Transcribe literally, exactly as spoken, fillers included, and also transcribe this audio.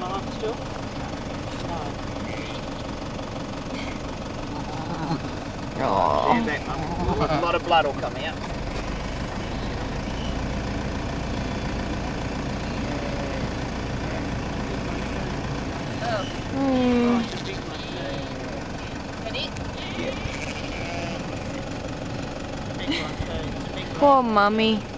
heart still? No. Oh. See you back, Mum. A lot of blood will come out. Mm. Ready? Yeah. Poor mummy.